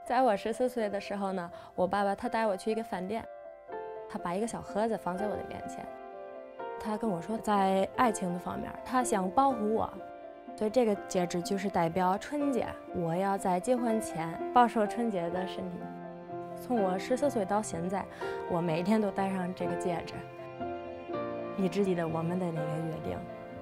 在我14岁的时候呢，我爸爸他带我去一个饭店，他把一个小盒子放在我的面前，他跟我说，在爱情的方面，他想保护我，所以这个戒指就是代表纯洁，我要在结婚前保守纯洁的身体。从我14岁到现在，我每天都戴上这个戒指，一直记得我们的那个约定。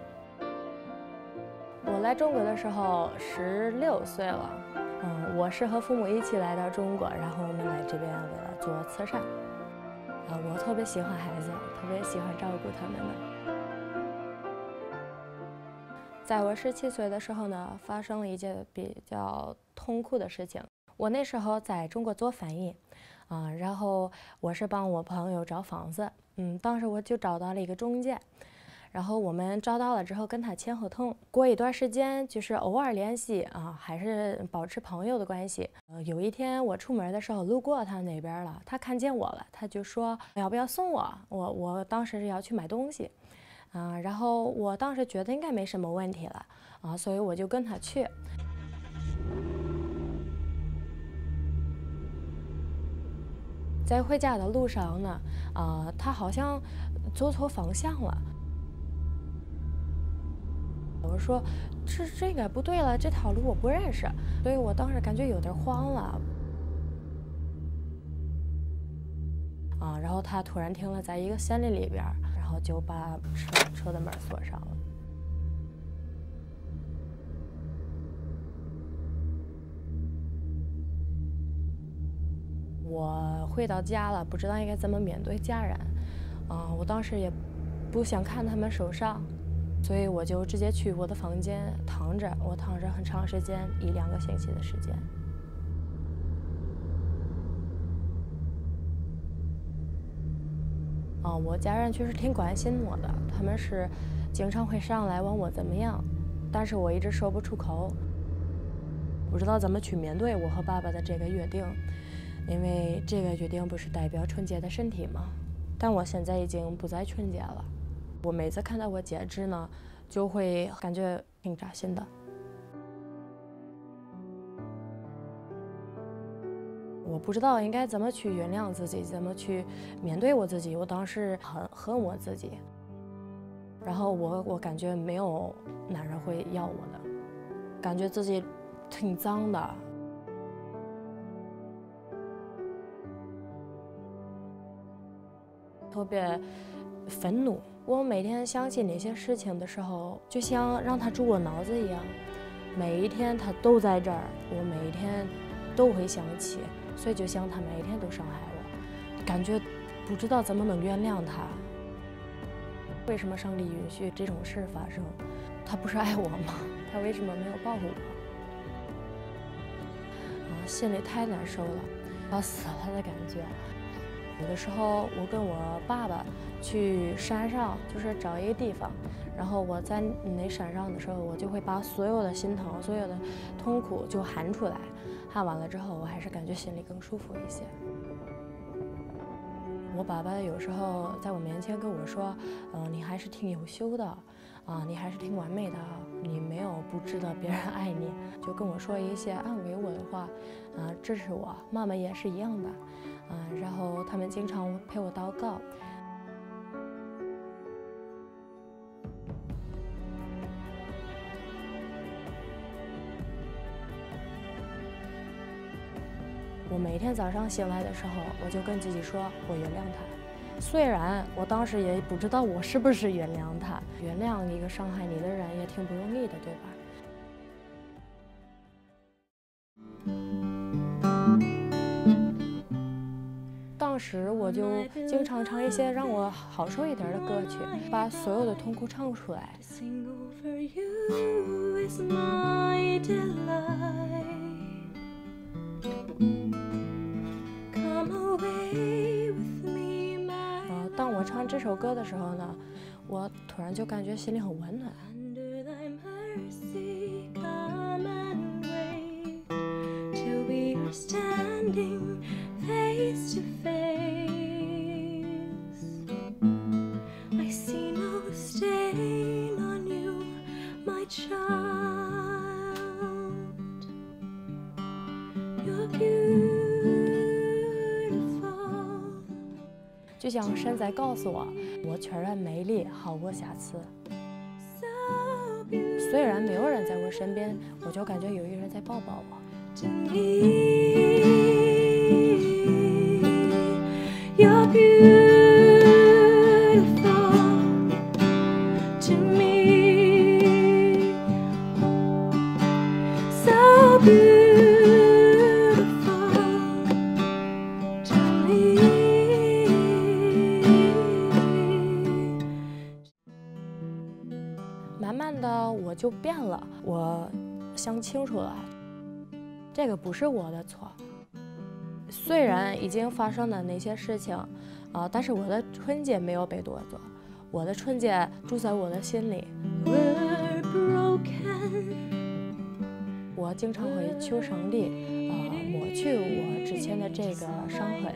我来中国的时候16岁了。我是和父母一起来到中国，然后我们来这边为了做慈善。我特别喜欢孩子，特别喜欢照顾他们的。在我17岁的时候呢，发生了一件比较痛苦的事情。我那时候在中国做翻译，然后我是帮我朋友找房子，当时我就找到了一个中介。然后我们找到了之后跟他签合同，过一段时间就是偶尔联系还是保持朋友的关系。有一天我出门的时候路过他那边了，他看见我了，他就说要不要送我？我当时是要去买东西，然后我当时觉得应该没什么问题了所以我就跟他去。在回家的路上呢，他好像走错方向了。我说这应该不对了，这条路我不认识，所以我当时感觉有点慌了。然后他突然停了在一个森林里边，然后就把车的门锁上了。我回到家了，不知道应该怎么面对家人，我当时也不想看他们受伤。所以我就直接去我的房间躺着，我躺着很长时间，1、2个星期的时间。我家人确实挺关心我的，他们是经常会上来问我怎么样，但是我一直说不出口，不知道怎么去面对我和爸爸的这个约定，因为这个约定不是代表纯洁的身体吗？但我现在已经不再纯洁了。我每次看到我戒指呢，就会感觉挺扎心的。我不知道应该怎么去原谅自己，怎么去面对我自己。我当时很恨我自己，然后我感觉没有男人会要我的，感觉自己挺脏的。特别愤怒。我每天想起那些事情的时候，就像让它住我脑子一样，每一天它都在这儿，我每一天都会想起，所以就像他每一天都伤害我，感觉不知道怎么能原谅他。为什么上帝允许这种事发生？他不是爱我吗？他为什么没有保护我？心里太难受了，要死了的感觉。有的时候我跟我爸爸去山上，就是找一个地方，然后我在那山上的时候，我就会把所有的心疼、所有的痛苦就喊出来，喊完了之后，我还是感觉心里更舒服一些。我爸爸有时候在我面前跟我说，你还是挺优秀的，你还是挺完美的，你没有不值得别人爱你，就跟我说一些安慰我的话，支持我。妈妈也是一样的，然后他们经常陪我祷告。我每天早上醒来的时候，我就跟自己说，我原谅他。虽然我当时也不知道我是不是原谅他，原谅一个伤害你的人也挺不容易的，对吧？当时我就经常唱一些让我好受一点的歌曲，把所有的痛苦唱出来。当我唱这首歌的时候呢，我突然就感觉心里很温暖。Face to face, I see no stain on you, my child. You're beautiful. 像神在告诉我，我全然美丽，好过瑕疵。虽然没有人在我身边，我就感觉有一个人在抱抱我。You're beautiful to me, so beautiful to me. 慢慢的我就变了，我想清楚了，这个不是我的错。虽然已经发生的那些事情，但是我的纯洁没有被夺走，我的纯洁住在我的心里。我经常会求上帝，抹去我之前的这个伤痕。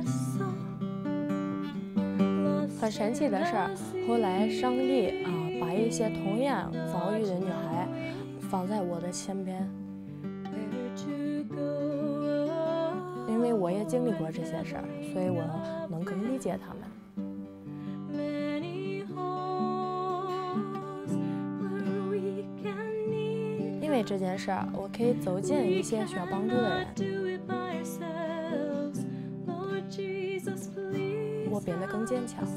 很神奇的是，后来上帝把一些同样遭遇的女孩放在我的身边。因为我也经历过这些事儿，所以我能更理解他们。因为这件事儿，我可以走进一些需要帮助的人，我变得更坚强。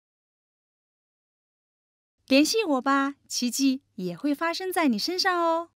联系我吧，奇迹也会发生在你身上哦。